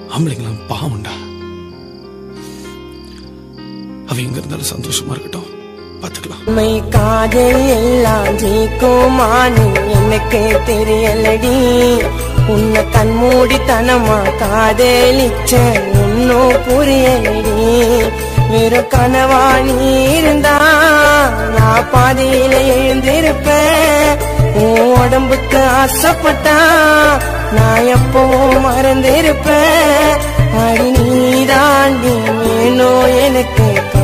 ஆம்பளைங்களாம் பாவம்டா. அவ எங்க இருந்தாலும் சந்தோஷமா இருக்கட்டும், பாத்துக்கலாம். காதல் எல்லாம் ஜெயிக்குமான்னு எனக்கு தெரியலடி. உன்னை கண்மூடித்தனமா காதலிச்ச ஒன்னும் புரியலடி. வெறும் கனவா நீ இருந்தா நான் பாதையில எழுந்திருப்பேன். உன் உடம்புக்கு ஆசைப்பட்டா நான் எப்பவும் மறந்திருப்பேன். அடி நீ தாண்டி வேணும் எனக்கு.